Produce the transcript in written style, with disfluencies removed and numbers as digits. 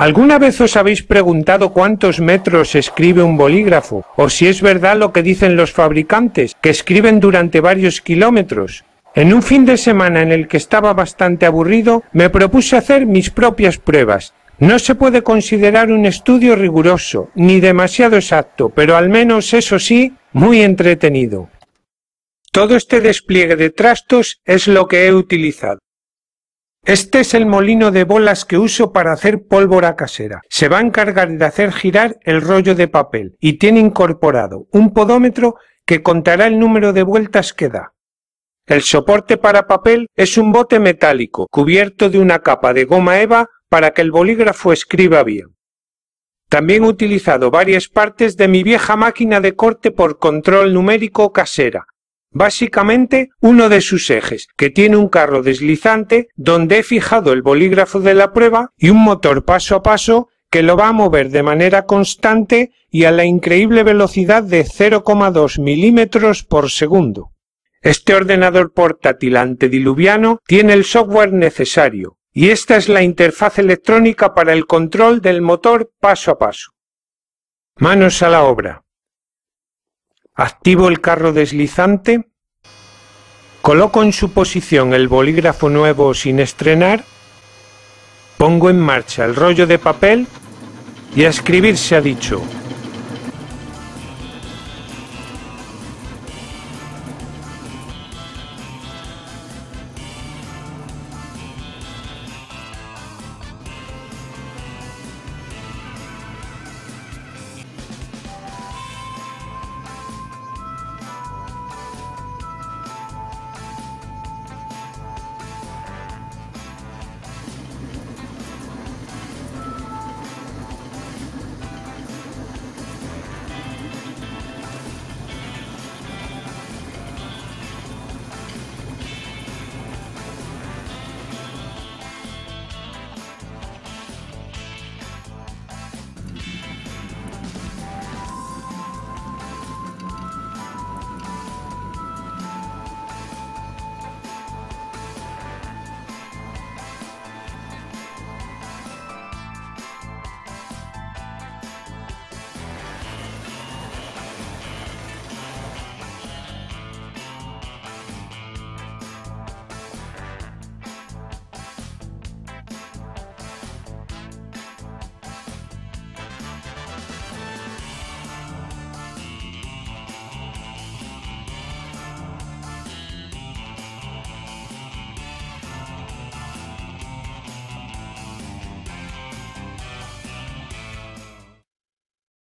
¿Alguna vez os habéis preguntado cuántos metros escribe un bolígrafo? ¿O si es verdad lo que dicen los fabricantes, que escriben durante varios kilómetros? En un fin de semana en el que estaba bastante aburrido, me propuse hacer mis propias pruebas. No se puede considerar un estudio riguroso, ni demasiado exacto, pero al menos, eso sí, muy entretenido. Todo este despliegue de trastos es lo que he utilizado. Este es el molino de bolas que uso para hacer pólvora casera. Se va a encargar de hacer girar el rollo de papel y tiene incorporado un podómetro que contará el número de vueltas que da. El soporte para papel es un bote metálico cubierto de una capa de goma eva para que el bolígrafo escriba bien. También he utilizado varias partes de mi vieja máquina de corte por control numérico casera. Básicamente, uno de sus ejes, que tiene un carro deslizante donde he fijado el bolígrafo de la prueba y un motor paso a paso que lo va a mover de manera constante y a la increíble velocidad de 0,2 milímetros por segundo. Este ordenador portátil antediluviano tiene el software necesario y esta es la interfaz electrónica para el control del motor paso a paso. Manos a la obra. Activo el carro deslizante, coloco en su posición el bolígrafo nuevo sin estrenar, pongo en marcha el rollo de papel y a escribir se ha dicho.